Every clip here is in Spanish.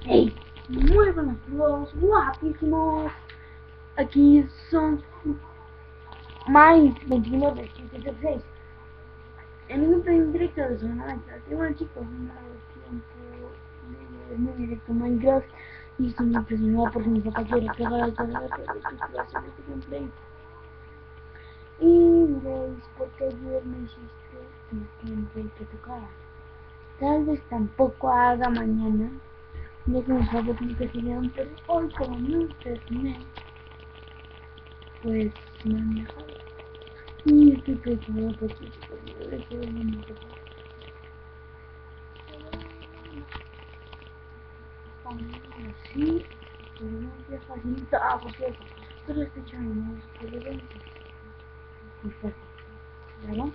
Hey, muy buenos todos, guapísimos. Aquí son Minds 2976. En un play directo de Zona Minecraft. Y bueno, chicos, no tiempo de muy directo Minecraft. Y estoy muy impresionado porque mi papá quiere cagar al canal de hacer este gameplay. Y diréis, ¿por qué ayer me hiciste el gameplay que tocaba? Tal vez tampoco haga mañana. No que mis papás me persiguieron, pero hoy como no terminé, pues me han dejado. Y estoy preocupado porque me dejé de mi papá. Así, pero no es facilita. Ah, por cierto, solo estoy echando unos colores muy fuerte, ¿verdad?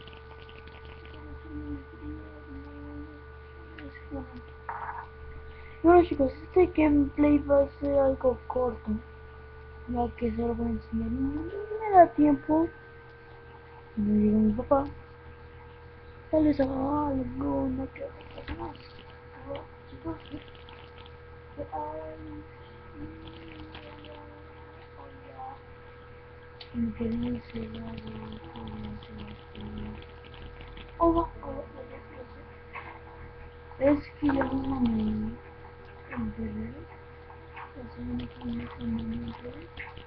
Bueno chicos, este gameplay va a ser algo corto, ya que se lo voy a enseñar y no me da tiempo. No llega mi papá. Tal vez haga alguna que otra cosa más. Pero, chicos, hola. Mi querido cerrado, hola, hola, es que yo mismo me enterré. La semana que viene cuando me enterré.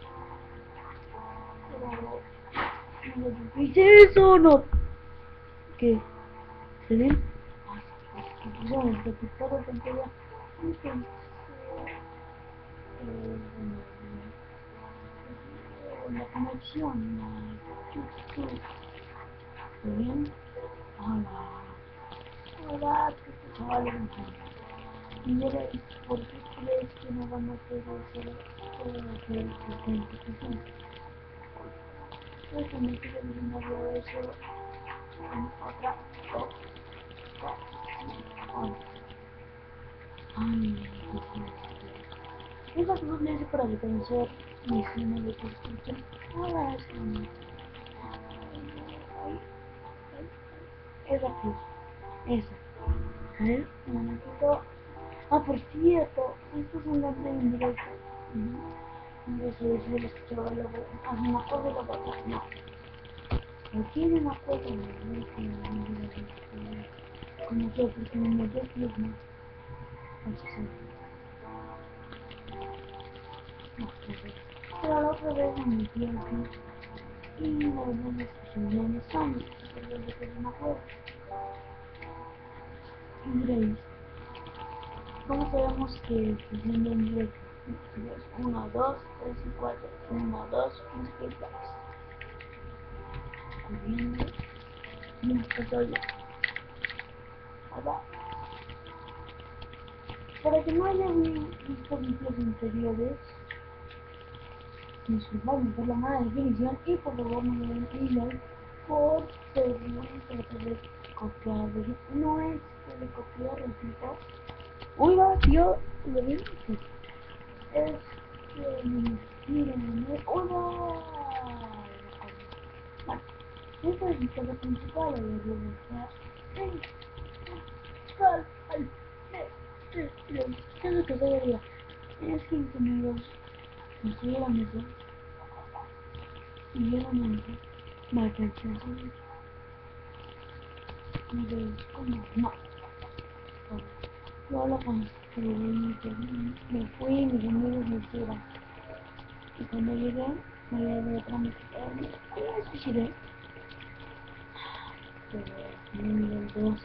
Pero, no me dice eso, no. ¿Qué? ¿Se ven? Yo me protector de pantalla. Entonces, la conexión a YouTube. ¿Está bien? Hola. Hola, que chavales. Y veréis, ¿por qué crees que no van a querer hacer identificación? Déjame que le diga eso en otra cosa. Ay, esa cosa le hice para reconocer mi escena de construcción. Ahora es como... Esa cruz. Esa. A ver, un momentito. Ah, por cierto, esto es un gameplay en directo. No sé si lo escuchaba luego. Hace una cosa y luego otra. No. O tiene una cosa en el como que porque me metió plus no. No, pero la otra vez me metí aquí y la verdad es que soy bien extraño. Pero lo que no me acuerdo. Y diréis, ¿cómo sabemos que estoy siendo en directo? 1, 2, 3 y 4. 1, 2, inscritos. Corriendo. No, estoy ya. Ahora, para que no hayan visto vídeos anteriores, disculpadme por la mala definición y por favor no me den email por no tratar de copiar. No es de copiar, repito. Oiga, tío, ¿lo ven? Sí. Es que me inspiran. ¡Hola! Bueno, esta es mi cosa principal, la de regresar. ¡Ey! ¡Sal! ¡Ay! ¿Qué es lo que voy a decir? Es que mis amigos me estuvieron eso y yo no me alcancé a subir. Y de ¿cómo? No. Yo lo construí, me fui, mis amigos me hicieron. Y cuando llegué, me había de otra me suicidé. Pero nivel 2.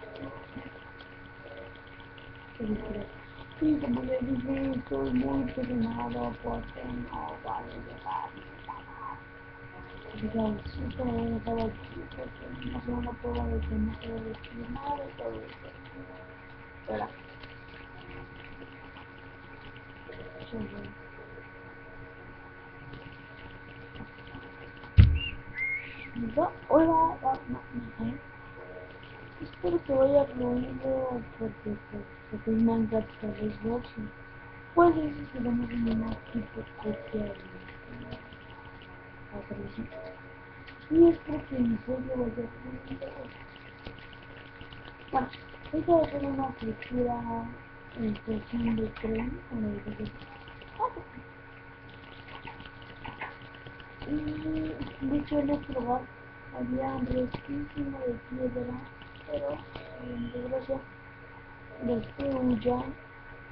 Sí, como les dije, estoy muy presionado porque no va a llegar mi mamá. Digamos, esto lo voy a dejar aquí porque no sé una prueba de que no puedo decir nada de todo eso. Espera, yo voy. Hola, no, no sé. Espero que vaya fluido porque es Minecraft para Xbox y pues eso queremos eliminar tipo copia la televisión. Y espero que en serio vaya fluido. Bueno, ahorita voy a hacer una captura estación de tren, y de hecho en este lugar había un riquísimo de piedra, pero en desgracia destruyan,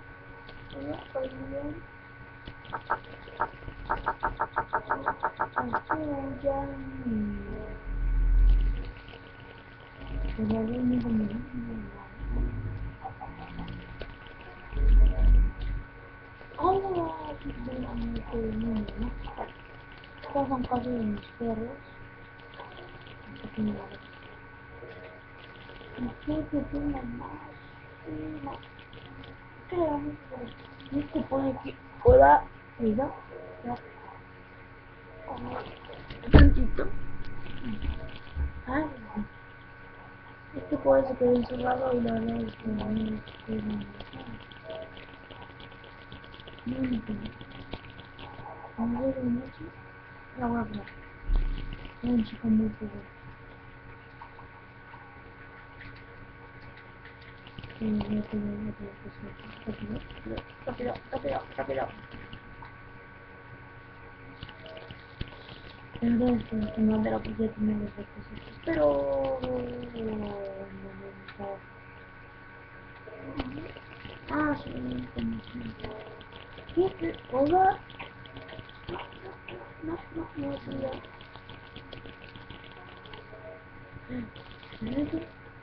estos son casi de mis perros. ¿Qué tengo más? No. ¿Qué este pone aquí? Hola, cuidado. Un tantito. Ay, este puede se quedó encerrado y la verdad es que no estoy muy bien. Vamos a ver un hecho. La voy a hablar. Es un chico muy pobre. Rápido, rápido, rápido. La verdad es que no me la podía tener los requisitos, pero no me gustaba. Ah, sí, como siempre. ¿Qué? ¿Hola? No, no, no,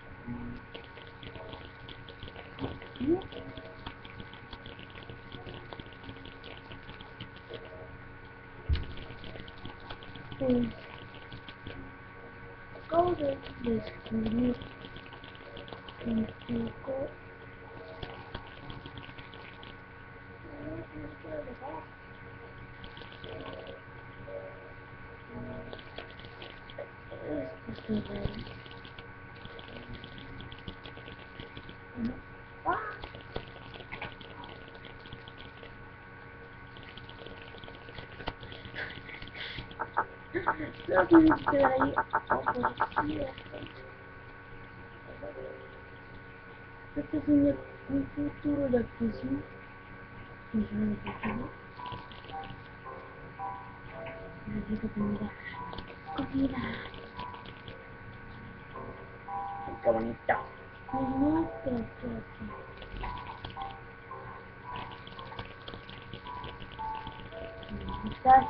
pues acabo de descubrir un truco. Esto es raro. ¡Ah! Solo tienes que quedar ahí. Este es un futuro de actuación. Necesito comida. Comida. Qué bonito. No, estás.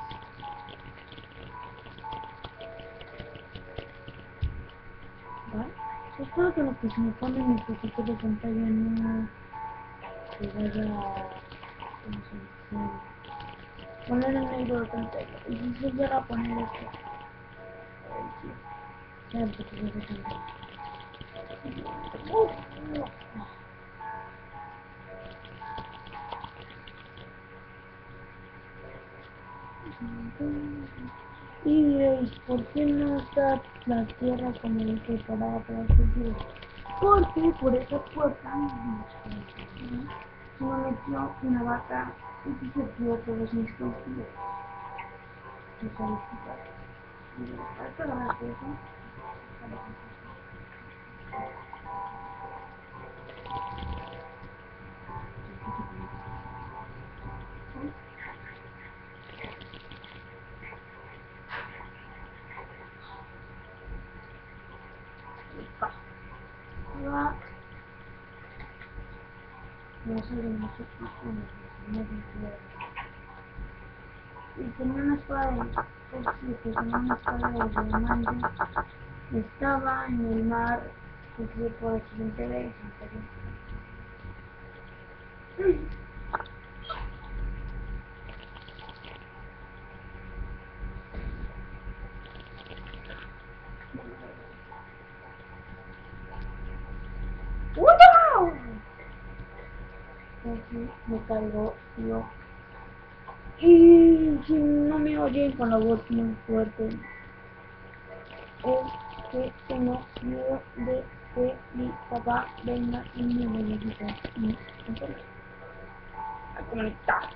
¿Va? Espero que lo que se me pone en mi poquito de pantalla no se vaya a poner en negro de pantalla. Y si se llega a poner esto, ya porque se ve también. Y diréis, ¿por qué no está la tierra como preparada para el cultivo? Porque por esa puerta se me metió una vaca y se dio todos mis cultivos. Esto lo más que eso. Ahora vamos a ver mucho y tenía una espada tenía una espada de diamante. Estaba en el mar, que se por accidente de ¡wow! Así me cargó yo. Y si no me oyen con la voz muy fuerte, es que tengo miedo de que mi papá venga y me vaya a quitar mi control. A conectar.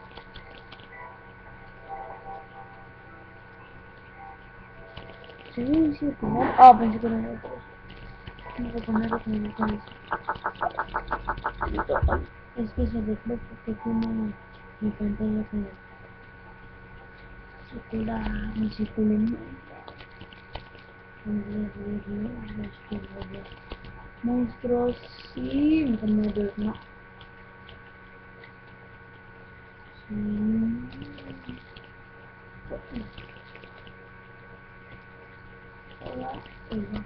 Sí, sí, poner. Ah, pensé que era otro. Tengo que ponerlo como yo con eso. Es que se refleja que tiene mi pantalla circular, mi circular. Monstruos y enfermedades, no. Hola, hola.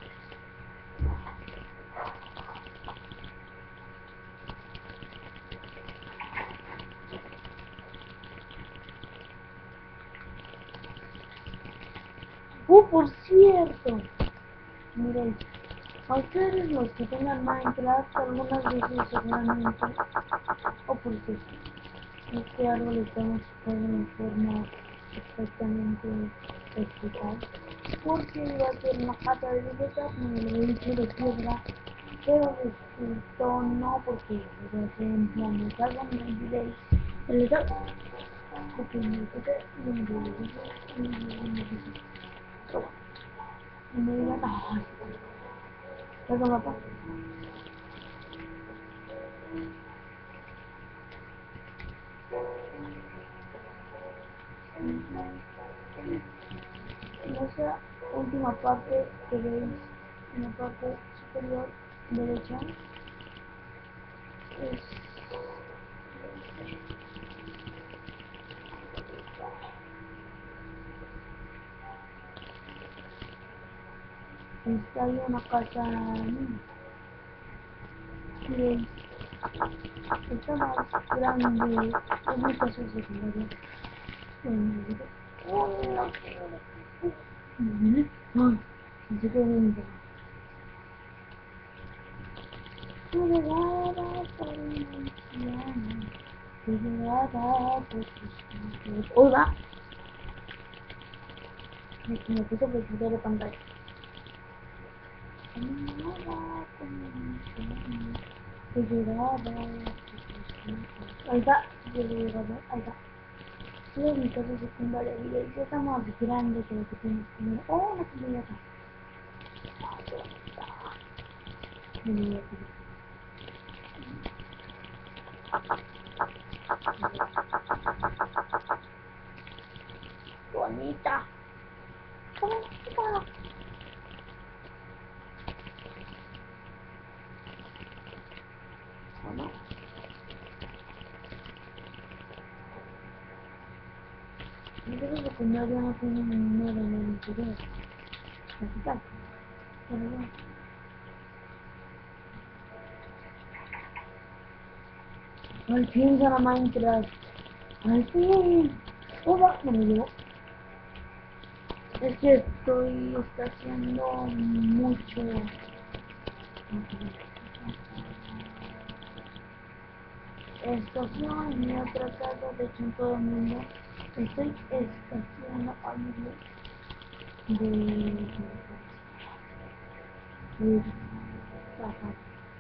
Por cierto, miren, a ustedes los que tengan Minecraft algunas veces seguramente, o porque este árbol está explicado en forma exactamente vertical, porque iba a ser una pata de biblioteca con el vehículo de piedra, pero resultó no, porque iba a ser en plan de salva en el delay, el estado, porque me toqué y me digan, ay, ¿qué papá? En esa última parte que veis en la parte superior derecha está ahí una casa que está más grande, es mi casa secundaria. Así que bien. Hola, me puse a presentar de pantalla. Ahí está, ahí está. Quiero mi casa secundaria y de ahí está más grande que lo que tienes primero. Oh, la camioneta. Bonita. Bonita. ¿No? Mi casa secundaria no tiene ninguna de la interior. Así está. Pero bueno. Al fin será Minecraft. Al fin. Hola, no me llevo. Es que está haciendo mucho. Estación en mi otra casa, de hecho en todo el mundo. Estoy estacionando algo de casa.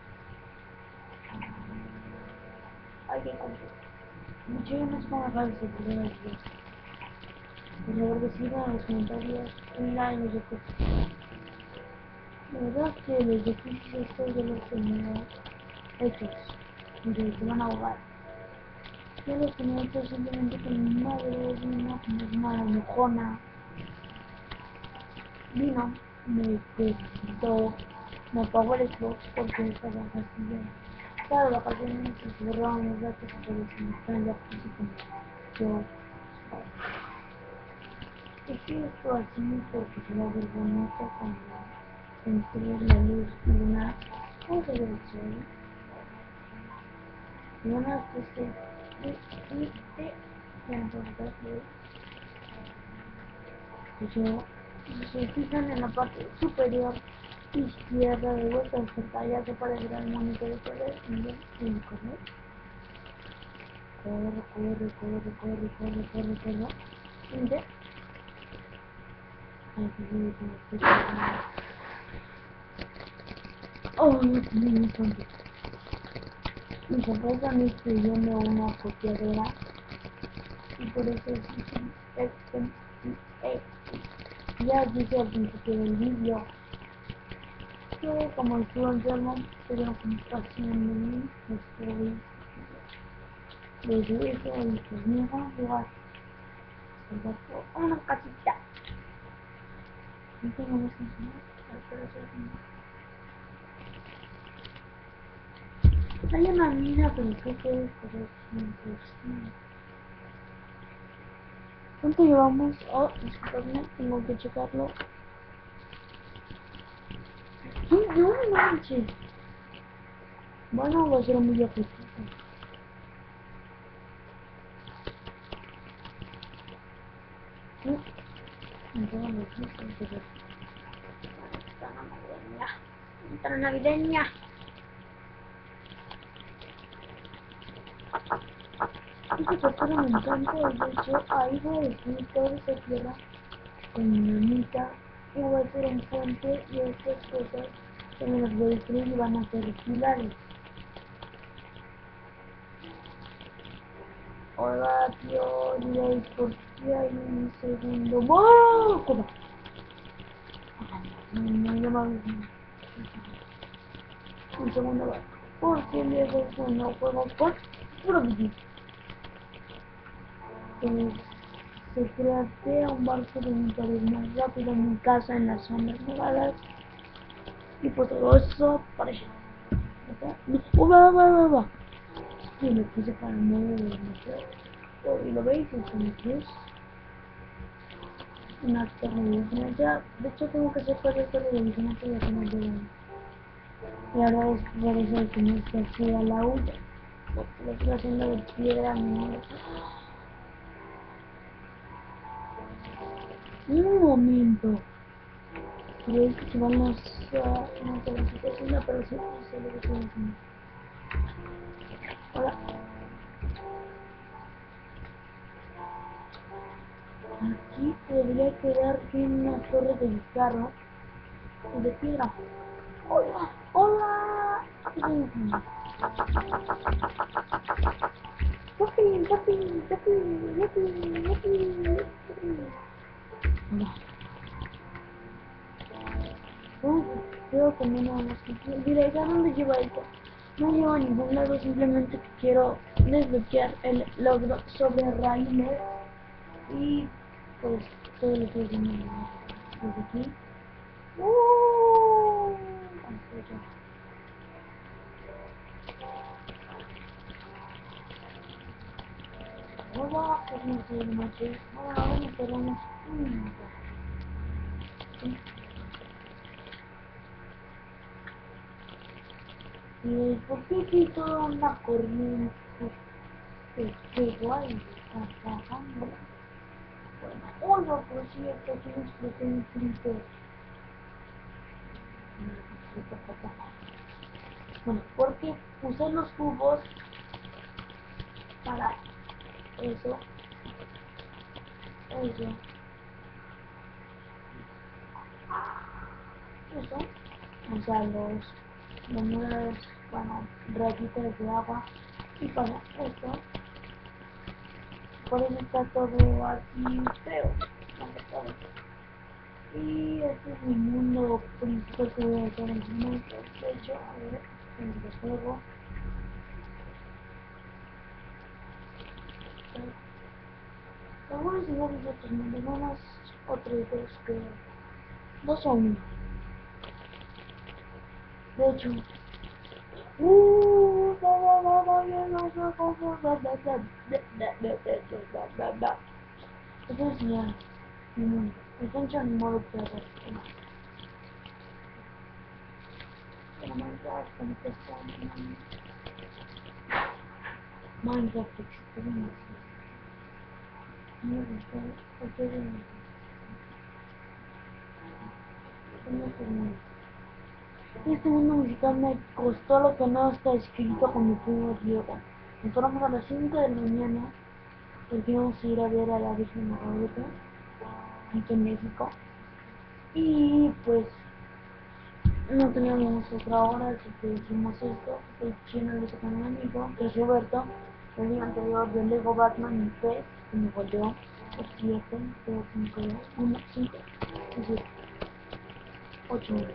Hay que comprar. Yo no sé cómo dejar de seguridad de Dios. Por favor, decida en los comentarios y like en los ejercicios. La verdad es que los ejercicios estos de los tenía hechos. Y de que van a ahogar. Yo los tenía hechos simplemente con mi madre, vino, una enojona. Vino, me quitó, me apagó el Xbox porque estaba fastidiado. Claro, la ocasión se borraron los datos y por eso me están ya así como yo. Dejé esto así porque se va a ver bonito cuando entre la luz lunar. ¿Cómo se ve el sol? Y una vez que se viste, ya no puedo ver. Yo, si se fijan en la parte superior izquierda de vuestra pantalla que aparecerá el monitor de poder y correr. Corre. Mire. Ay, que oh, no tiene mi tonto. Mi papá también escribiendo una copiadora y por eso ya dije al principio del vídeo que como estuve enfermo, pero compasión de mí, estoy de su hijo y pues mío vamos a jugar a una casita. No tengo más que enseñar, pero hay una mina, pero creo que es por el 100%. ¿Cuánto llevamos? Oh, disculpadme, tengo que checarlo. No manches. Bueno, va a ser muy objetivo. No, no tengo los listos, pero está navideña. Ese captura me encanta, de hecho, ahí voy a destruir toda esa tierra con mi mamita y voy a hacer un puente y estas cosas que me las voy a destruir y van a ser pilares. Hola, tío, diré por qué hay un segundo. ¡Oh! ¿Cómo? No llamaba un segundo barco. Porque luego no juego con puro bici. Se craftea un barco de un pared más rápido en mi casa en las zonas nevadas. Y por todo eso parece. Va. Y lo puse para no demasiado. Y lo veis, es un plus. Una torre de vigilancia. De hecho, tengo que hacer 4 torres de vigilancia y ya tengo de año. Y ahora es por eso que no se hacía la huya. Porque lo estoy haciendo de piedra, no. Un momento. Creo que vamos a una calificación, pero sí, no sé lo que estoy haciendo. Hola. Aquí podría quedar bien una torre de carro de piedra. Hola. Hola. ¿Qué estoy haciendo? Hola. Creo que no nada más que diré, ¿a dónde lleva esto? No lleva a ningún lado, simplemente quiero desbloquear el logro sobre raíles y pues todo lo que es desde aquí. Hola, pues no sé, de noche. Vamos, esperamos. ¿Y por qué aquí toda una corriente? Qué guay, está bajando. Hola, por cierto, aquí me explotó un creeper. Bueno, porque usé los cubos para eso, eso, o sea, los nuevos, bueno, rayitas de agua, y para eso, por eso está todo así feo, y este es mi mundo principal que voy a hacer en su momento. De hecho, a ver, en el juego, algunos iguales de otros mundos, no más otros dos que, dos o uno. De hecho, eso es ya mi mundo. Está hecho en modo perro. Minecraft Experience. Me gustó. Este mundo musical me costó lo que no está escrito con mi primo Diego. Nos fuéramos a las 5 de la mañana porque íbamos a ir a ver a la Virgen de Guadalupe aquí en México. Y pues no teníamos otra hora, así que hicimos esto. El chino lo hizo con un amigo, que es Roberto. El día anterior de Lego Batman y Pez, que me volvió por 7, 2, 5, 2, 1, 5, 7, 8, 9.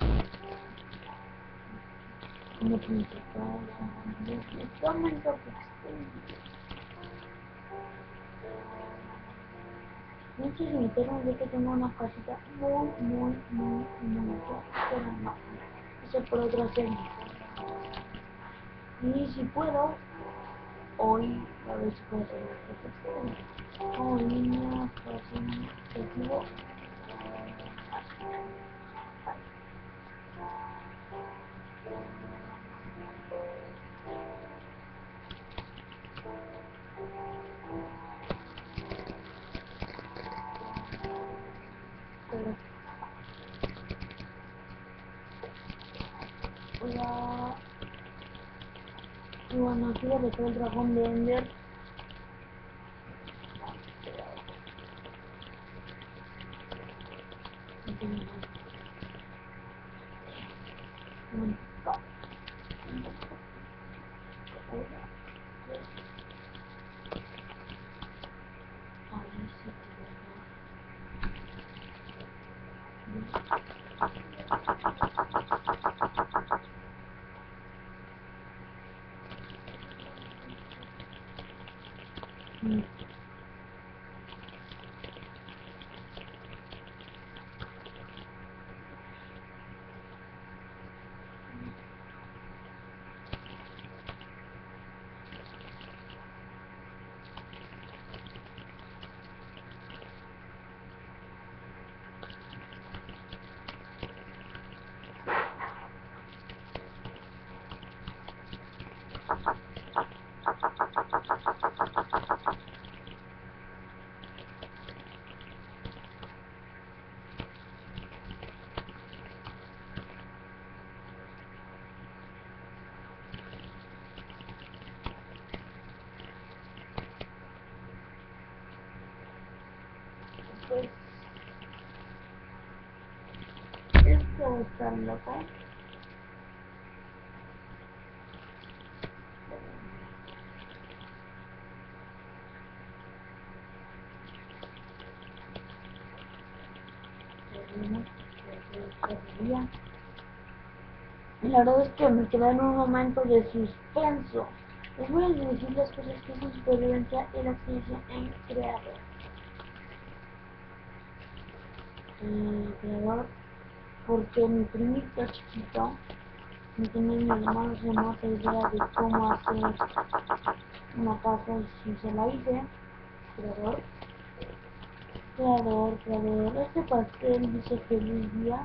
No principal, totalmente Muchos me dijeron de que tengo una casita muy bonita, pero no, eso por otra serie. Y si puedo, hoy a ver si puedo hacer las cosas como línea, fácil, objetivo. Pero voy a... Y bueno, aquí derroté el dragón de Ender. Pues esto está loco. Y la verdad es que me quedé en un momento de suspenso. Les voy a decir las cosas que es supervivencia y la ciencia en creador. Creador, porque mi primito chiquito no tenía ni la más remota idea de cómo hacer una casa y si se la hice. Creador, creador, este pastel dice feliz día.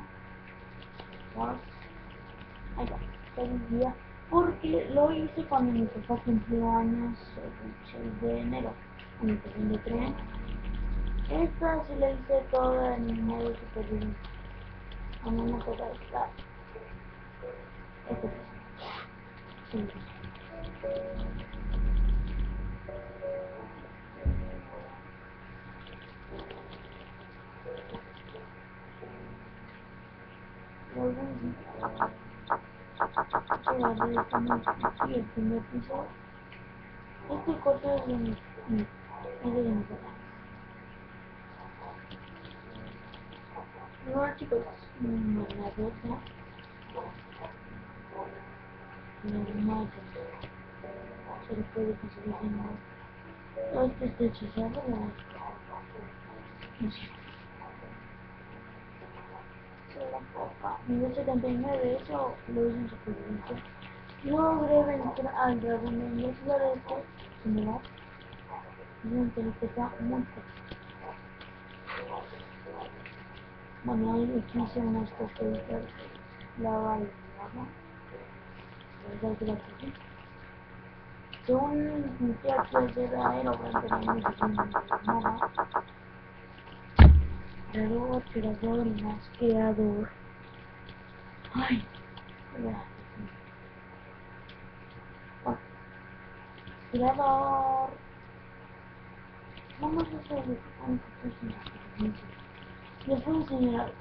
Ahí va, feliz día. Porque lo hice cuando mi papá cumplió años el 6 de enero, en mi estación de tren. Esta sí la hice toda en modo supervivencia. A mí me toca estar. Este sí. Aquí el primer piso. Este cuarto es de mi papá. Bueno chicos, la rosa, normal, se le puede conseguir en no, este está hechizado, no sé. La copa, nivel 79, eso lo hice en supervivencia. Logré vencer al dragón de Inés Floreste, similar, y un telescopio muy fuerte. Bueno, ahí hice unas cosas de lava y agua, verdad que la cogí. Según mi tía quiere ser aerogram, pero no me dicen nada. Creador, más creador. Ay, ya. Bueno, creador. Vamos a hacer el único. Les voy a enseñar algo.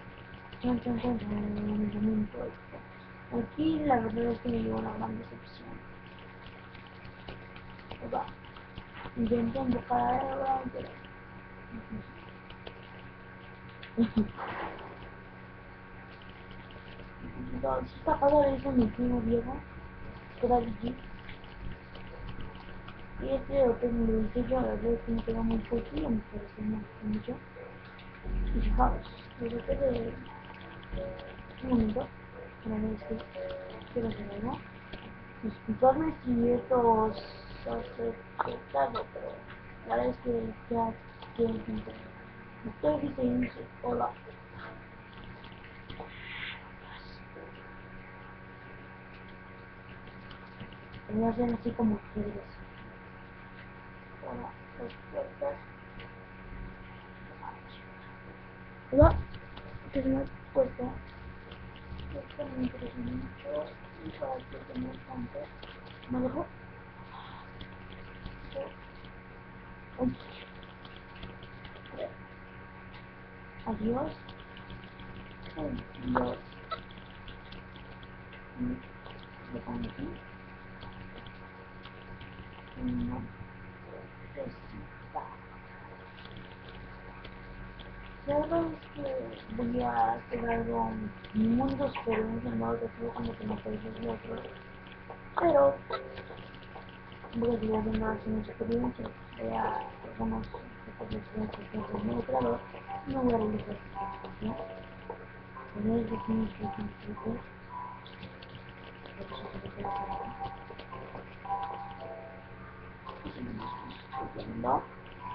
Aquí la verdad es que me dio una gran decepción. Va. Intenté invocar a Aerogram, pero entonces esta cosa le hizo mi primo Diego, que era DJ. Y este otro me lo hice yo, la verdad es que me quedó muy poquito, me parece mucho. Y fijaos, resulta de un momento, una vez que quiero hacer algo, disculpadme si esto os hace cortado, pero la verdad es que ya quiero tiempo. Estoy diciendo, hola. Voy a hacer así como quieres. Hola, las puertas. Hola, que se me ha puesto. Esto me interesa mucho. Y para que tenga tanto. ¿Me dejo? Uy, adiós. Adiós. Lo pongo aquí. No. La verdad es que voy a hacer algo muy diferente, no decirlo cuando te me pareces lo otro. Pero voy a llevar unas experiencias, voy a algunos tipos de experiencias que es muy claro, no voy a realizar ¿no? Pero es de 15 por eso se lo tengo que hacer. Y si no más estoy viendo.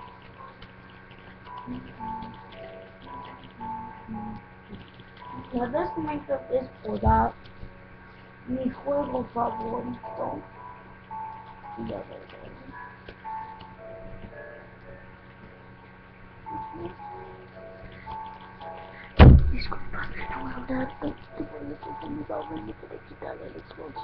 La verdad es que Minecraft es por mi juego favorito. Y ya veré. Disculpa, pero la verdad, te prometo que me va a volver a quitar el Xbox.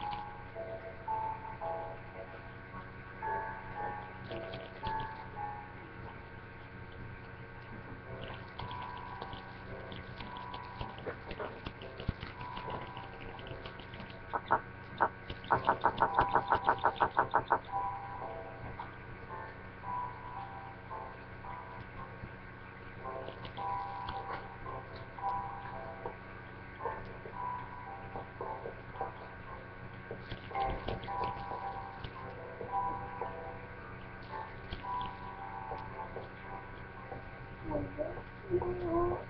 No.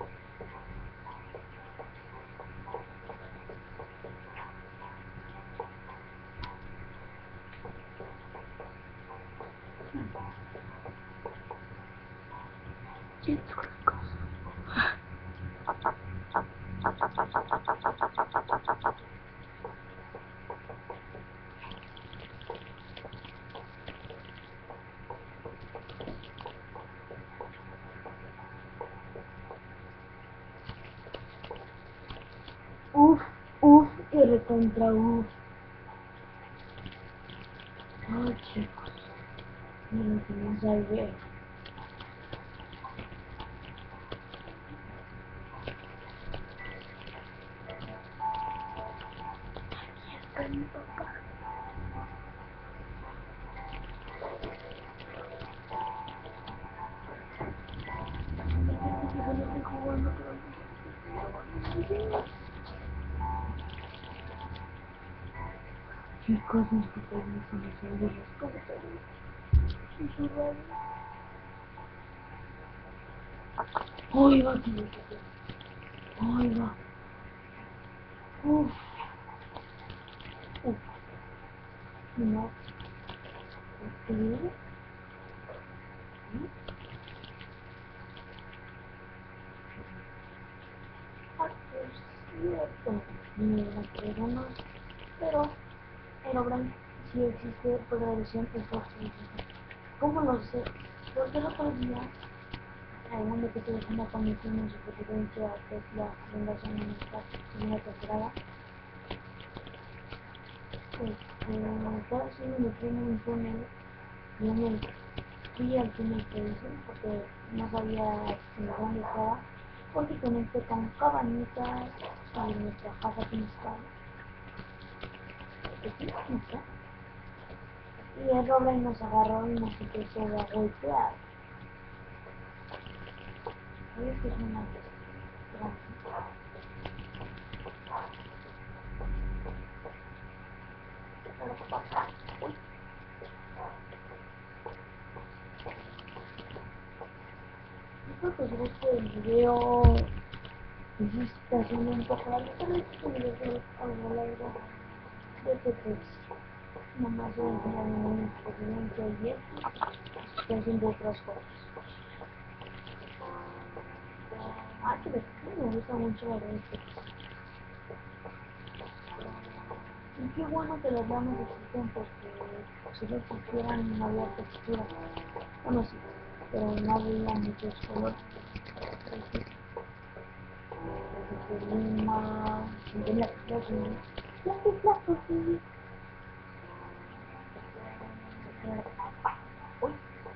Siento la cosa. Uf, uf y recontra uf. Ay, chicos, no lo que más salvé. Aquí está mi papá. Yo no estoy jugando, pero no estoy grabando. Chicos, mis compañeros se me salieron las cosas. Susurrando. Ay, va, tío. Ay, va. Uf, uf. No. ¿Qué? Ah, es cierto. Ni las personas. Pero Herobrine sí existe por la versión Xbox 360. ¿Cómo lo sé? Porque el otro día, uno que estoy haciendo con mis primos y preferencia que es la fundación en esta primera temporada, estaba haciendo mi primo un túnel y en el fui al túnel que hice porque no sabía en dónde estaba, porque conecté con cabañitas y nuestra casa principal, que sí, no sé. Y el Robert nos agarró y nos empezó a golpear. ¿Sabes qué es una grande? Uy. espero que os guste el video. Y si está haciendo un poco largo, tal vez este video sea algo largo. Yo sé que nomás voy a enseñar un experimento y estoy haciendo otras cosas. Que me gusta mucho la esto. Y qué bueno que las ramas existen porque si no existieran no había textura. Bueno, sí, pero no había muchos colores. Porque Lima, de la explosión. Flaco, sí. Uy,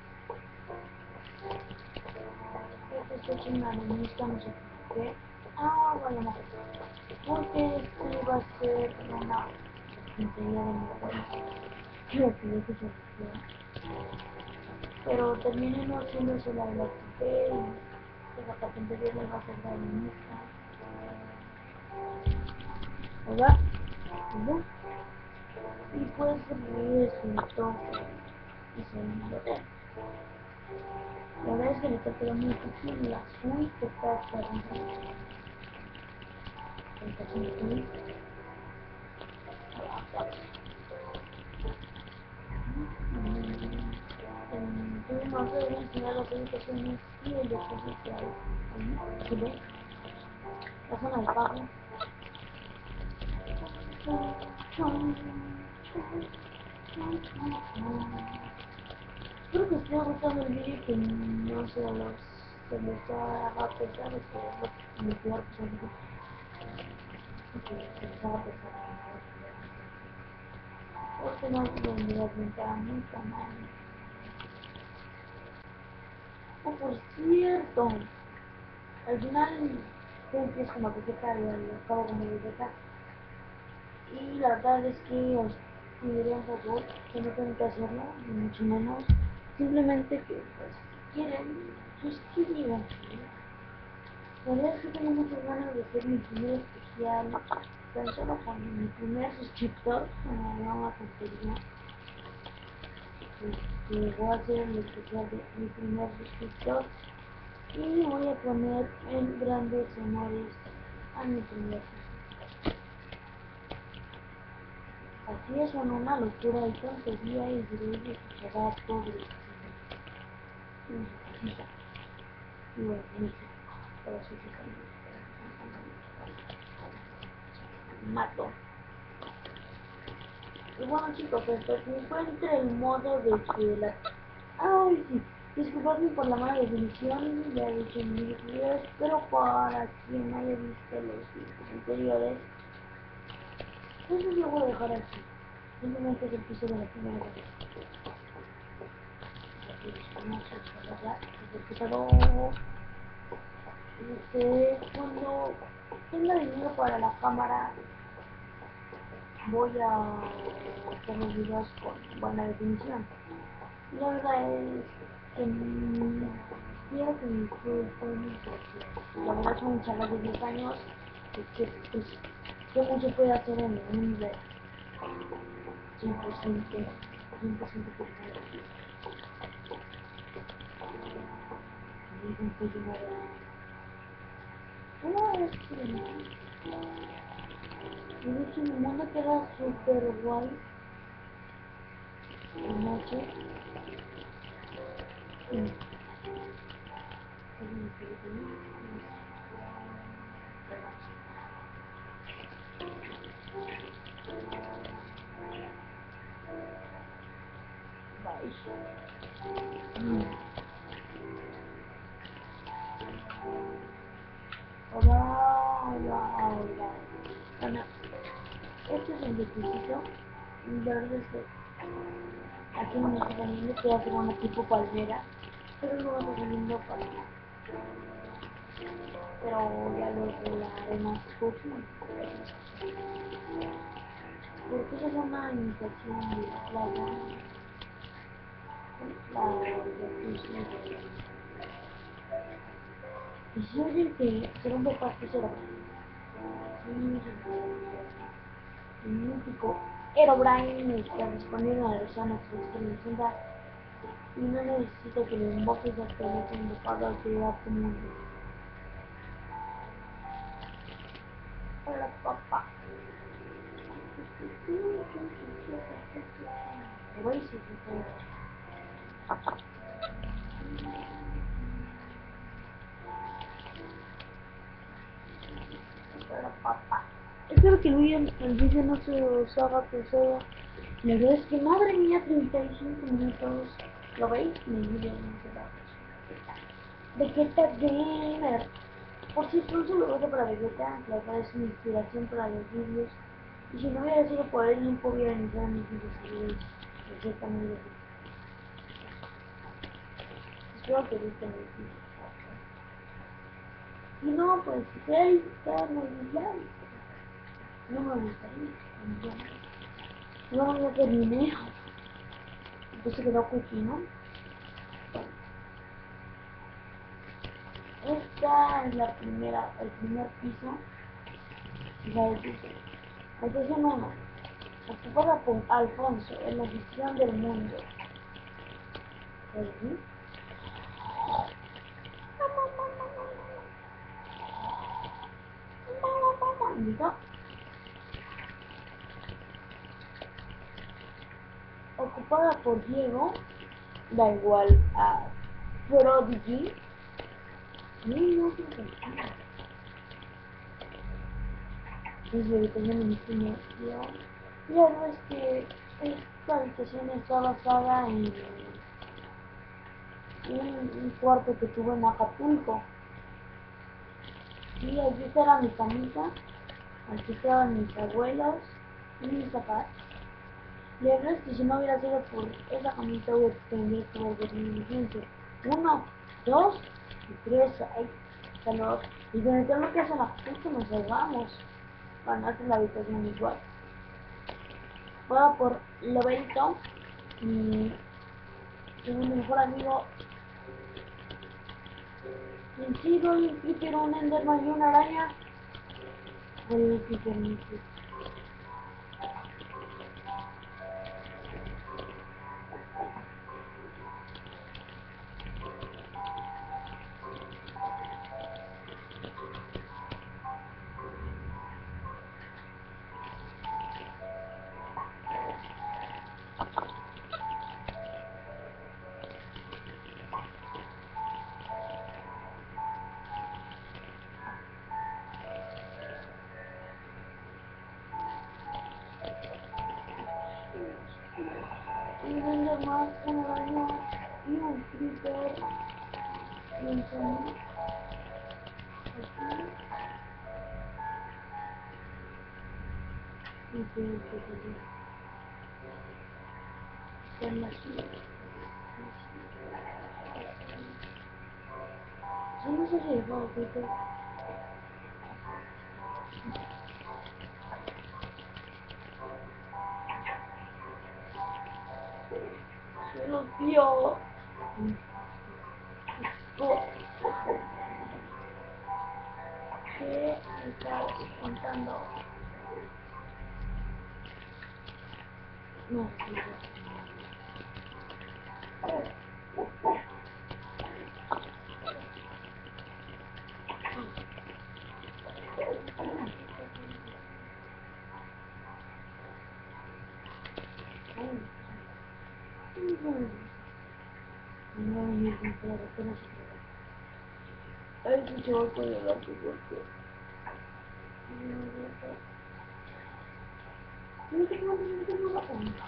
esto es una arenita, no sé por qué. Vaya, no. Porque este va a ser una carpintería de mi abuelo. Creo que yo que se refiere. Pero terminé no haciéndose la de la quité y pues la carpintería le va a hacer la arenita. ¿Verdad? ¿Verdad? Y pues resultó que hice un hotel. La verdad es que le está quedando muy difícil la suite que está hasta arriba. Entonces no se deben enseñar las habitaciones y el depósito que hay ahí, ¿sí ven? La zona de pago. Espero que os haya gustado el vídeo y que no se les haga pesado que lo peor que se les haga pesado. Porque no se vendría a pintar a mi canal. Por cierto, al final tú empiezas como biblioteca y al cabo como biblioteca. Y la verdad es que os pediría un favor que no tengan que hacerlo, ni mucho menos. Simplemente que, pues, si quieren, suscríbanse. La verdad es que tengo muchas ganas de hacer mi primer especial, tan solo con mi primer suscriptor, me da una tontería. Voy a hacer el especial de mi primer suscriptor y voy a poner en grandes honores a mi primer suscriptor. Así es, son una locura y tontería y de ello escuchará pobre. Y bueno, pero sí se mato. Y bueno chicos, hasta que encuentre el modo de que la... Ay, sí, disculpadme por la mala definición, ya he dicho en mis videos, pero para quien no haya visto los videos anteriores, entonces lo voy a dejar aquí. Simplemente es el piso de la primera vez. Cuando tenga dinero para la cámara, voy a hacer los videos con buena definición. La verdad es que quiero que me disfruten porque la verdad son chavales de 10 años y que pues qué mucho puede hacer en un de 100% 100% personal. Y es un pollo y de hecho mi mundo queda súper guay de noche. Hola. Bueno, este es el depósito. La verdad es que aquí no me está saliendo, estoy haciendo una tipo palmera, pero no vamos saliendo para nada. Pero ya los de la arena Cookie, porque esa es una imitación de la playa, la de y si oyen que se rompe parte será el mítico Herobrine está disponible en la versión extra extendida y no necesito que le invoques al teléfono para ayudar a tu mundo. Hola, papá. Oasis, hola, papá. Espero que el vídeo no se os haga pesado. La verdad es que, madre mía, 35 minutos. ¿Lo veis? Mi vídeo no se da. Vegeta Gamer. Por cierto, un saludo para Vegeta, que verdad es mi inspiración para los vídeos. Y si no hubiera sido por él, nunca hubiera iniciado mis vídeos. Vegeta muy bien. Espero que gusten los vídeos. Y no, pues, si él está muy bien, no me gustaría. No, ya terminé. Entonces quedó cookie, ¿no? Esta es la primera, el primer piso. La edición. Edición 1. Ocupada con Alfonso en la gestión del mundo. ¿Sí? ¿Listo? Ocupada por Diego, da igual a Prodigy. No creo que es la habitación de mi primer tío. Y la verdad es que esta habitación está basada en un cuarto que tuve en Acapulco. Y allí estaba mi camita, aquí estaban mis abuelos y mis papás. La verdad es que si no hubiera sido por esa camita tendría que haber dormido gente. 1, 2 y 3, ahí calor. Y con todo lo que hacen Acapulco nos salvamos. Bueno, esta es la habitación igual. Voy por Loberito, mi segundo mejor amigo. Y sí, doy un creeper, un enderman y una araña. Voy a creeper, mi creeper. Un enderman, una araña y un creeper. Y un zombie. Aquí. Y que en la ciudad. Yo no sé si es algo que se los dio. ¿Qué estás contando? No, no. No, no, no, a ver si se va a poder hablar tu golpe. No tengo la onda.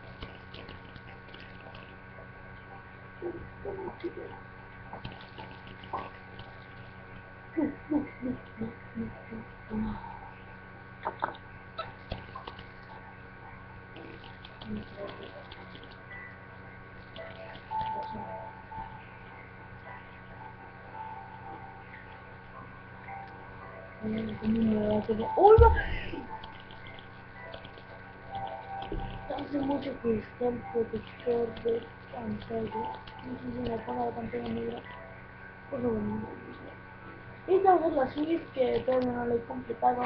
¡Hola! Hace mucho que está el protector de pantalla. No sé si me pone la pantalla negra. Por lo menos. Esta es la suite que todavía no la he completado.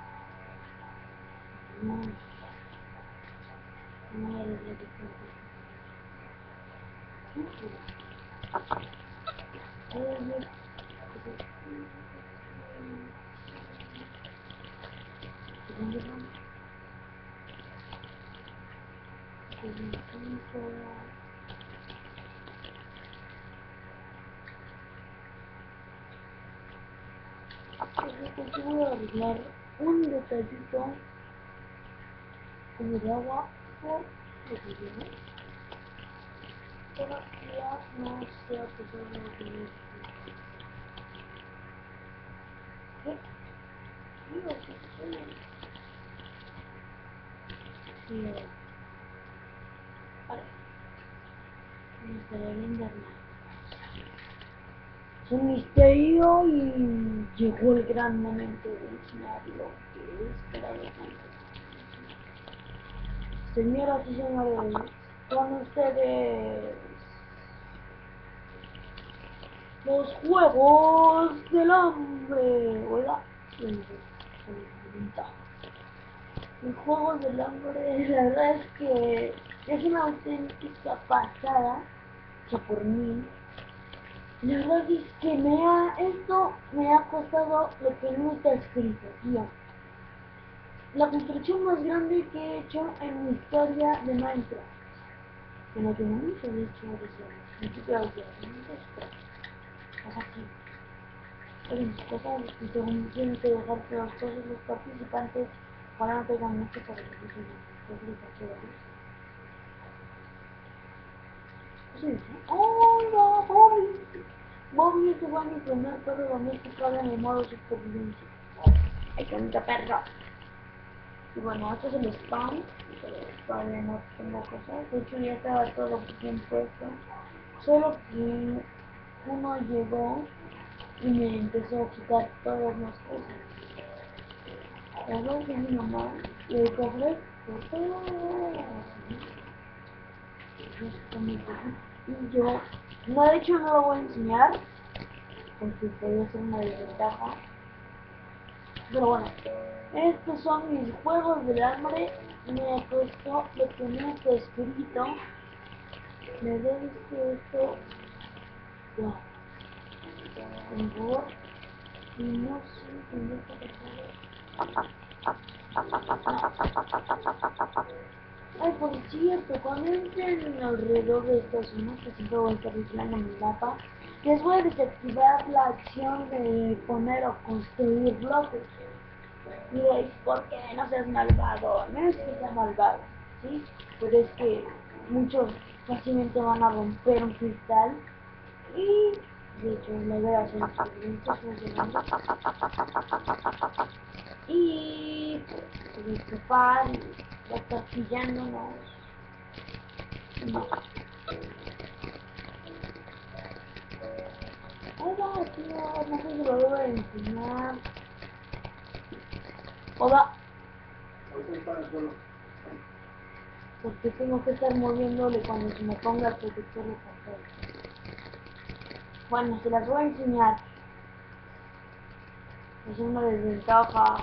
No, no eres lo que Voy a arreglar un detallito con el agua por el video para que ya no sea pesado de ¿qué? Digo, que sí, vale, me estaré viendo. Es un misterio y llegó el gran momento de enseñar lo que he esperado tanto. Señoras y señores, con ustedes los Juegos del Hambre. Hola, los Juegos del Hambre, la verdad es que es una auténtica pasada, que por mí. La verdad es que esto me ha costado lo que no está escrito, tío. La construcción más grande que he hecho en mi historia de Minecraft. Que no tiene mucho de hecho de ser. Ni siquiera lo quiero. Es así. Pero mis cosas, y según tienen que dejar que todos los participantes para no pegar mucho para que se sí. ¡Hola, Bobby! Bobby es igual mi primer perro domesticado en el modo supervivencia. ¡Ay, qué bonito perro! Y bueno, este es el spam, pero todavía no tengo cosas. De hecho, ya estaba todo bien puesto. Solo que uno llegó y me empezó a quitar todas las cosas. Las dos de mi mamá le cobré por todo. Y yo, no, de hecho, no lo voy a enseñar porque podría ser una desventaja. Pero bueno, estos son mis juegos del hambre. Me costó lo que no está escrito. Me debes que esto. Wow. Tengo. Y no sé, tendré que ay, por cierto, cuando entren alrededor de esta zona, que siempre voy a estar vigilando mi mapa, les voy a desactivar la acción de poner o construir bloques. Diréis, ¿por qué no seas malvado? No es que sea malvado, ¿sí? Pero es que muchos fácilmente van a romper un cristal y, de hecho, me voy a hacer experimentos funcionando y se va a escapar y va a estar pillándonos. No. Hola, tío, no sé si lo debo de enseñar. Hola. Porque tengo que estar moviéndole cuando se me ponga el protector de pantalla. Bueno, se las voy a enseñar. Es una desventaja.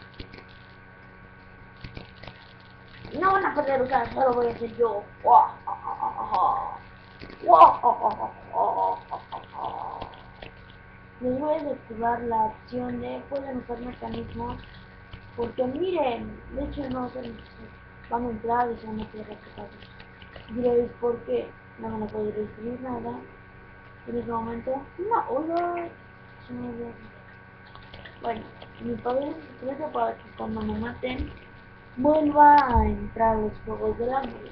No van a poder usar, solo voy a hacer yo. Les voy a desactivar la opción de pueden usar mecanismos. Porque miren, de hecho no sé, van a entrar y se van a quedar atrapados. Diréis, ¿por qué? No van a poder destruir nada. En ese momento, no, hola. Bueno, mi padre es secreto para que cuando me maten vuelva a entrar a los juegos del hambre.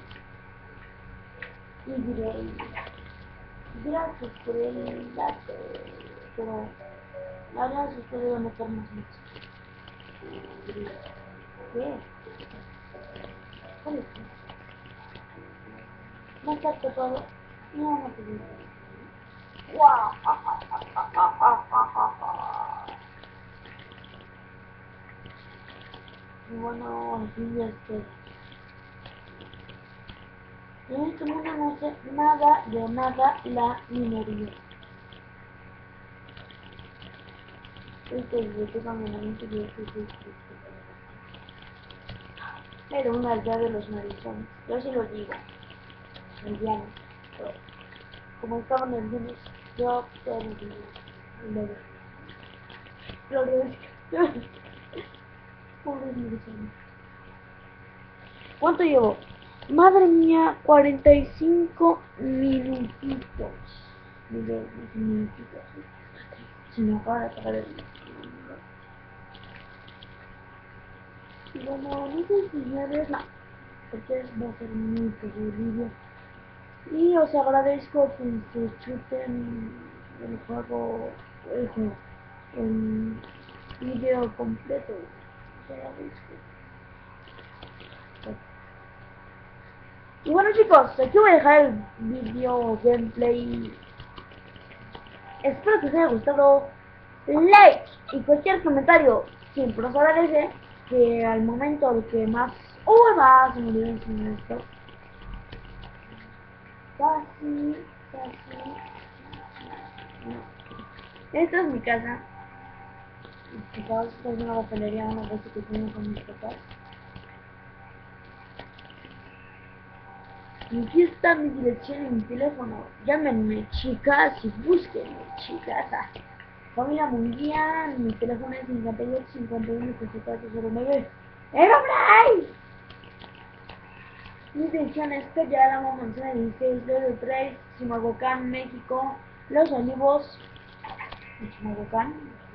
Y diréis, gracias por el dato, pero la verdad es que usted debe meter más mucho. ¿Qué? ¿Cuál es? No está topado. No, no te digo. ¡Wow! Y bueno, así ya estoy. En este mundo no sé nada de nada la minería. Esto es de que cuando la mente de pero una aldea de los maricones. Yo se lo digo. Indianos. como estaban en el yo todos los días. Pobre Luciano. ¿Cuánto llevo? Madre mía, 45 minutitos. Minutitos. Se me acaba de acabar el... Y bueno, no sé si señores, no, porque va a ser muy terrible. Y os agradezco que se chuten el juego, el video completo. Os agradezco. Y bueno chicos, aquí voy a dejar el video gameplay. Espero que os haya gustado. Like y cualquier comentario siempre os agradece. Que al momento de que más... ¡Uy, va! Se me olvidó enseñar esto. Casi. No. Esta es mi casa. Chicos, esta es una papelería, una cosa que tengo con mis papás. Y aquí está mi dirección y mi teléfono. Llámenme, chicas, y búsquenme, chicas. Familia Mundial, mi teléfono es 58 51 0409. ¡Hombre! Mi dirección es Calle Álamo, Manzana 16, Lodo 3, Chimalhuacán, México, Los Olivos, Chimalhuacán.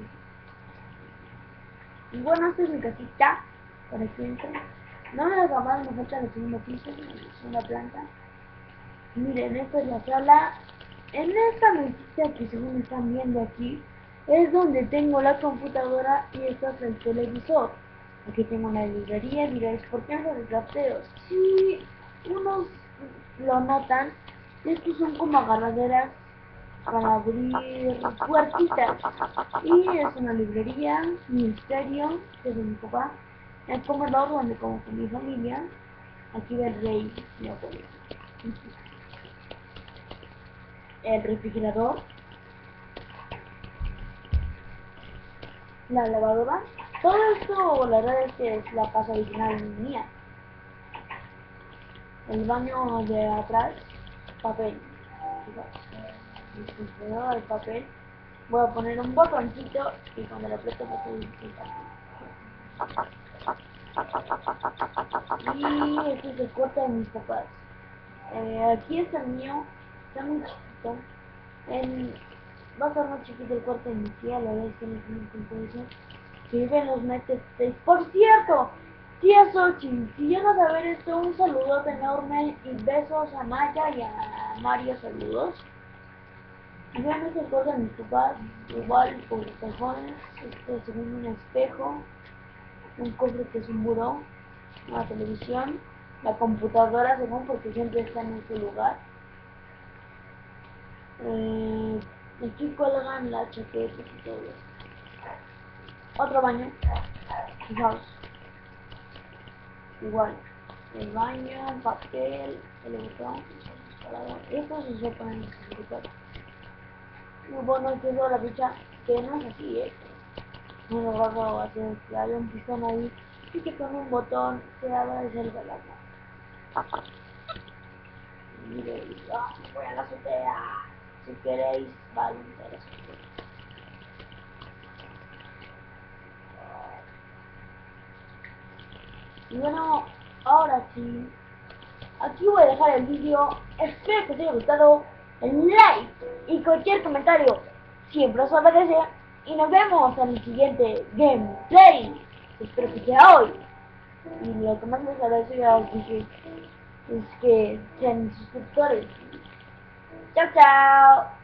Y bueno, esta es mi casita, para que entren. No me lo más, me falta el segundo piso, una planta. Miren, esta es la sala. En esta mesita que según están viendo aquí, es donde tengo la computadora y esta es el televisor. Aquí tengo una librería, diréis, ¿por qué no los drafteos? Si unos lo notan, estos son como agarraderas para abrir puertitas. Y es una librería, ministerio, que es de mi papá, el comedor donde como con mi familia, aquí ve el rey, mi abuelo. El refrigerador, la lavadora, todo esto la verdad es que es la casa original mía. El baño de atrás, papel, el papel, voy a poner un botoncito y cuando lo aprieto me puedo disfrutar. Y este es el cuarto de mis papás. Aquí está el mío, está muy chiquito. Va a estar más chiquito el cuarto de mi tía, la verdad es que no tiene eso. Que vive en los United States. Por cierto, tía Xochitl, si llegas a ver esto, un saludote enorme y besos a Maya y a Mario, saludos. Y bueno, este es el cuarto de mis papás, igual por los cajones, este según un espejo, un cofre que es un buró, una televisión, la computadora según porque siempre está en este lugar. Aquí cuelgan las chaquetas y todo eso. Otro baño, fijaos, igual, el baño, el papel, el botón, esto se sepa en el certificado. Y bueno, quedó la ficha, que no es así, no lo hago hacer que haya un pistón ahí y que con un botón se abra y salga el agua. Mire, voy a la azotea. Si queréis, vayan a la azotea. Y bueno, ahora sí, aquí voy a dejar el vídeo. Espero que os haya gustado. El like y cualquier comentario siempre os agradece. Y nos vemos en el siguiente gameplay. Espero que sea hoy. Y lo que más les agradezco ya os dije es que sean suscriptores. Chao, chao.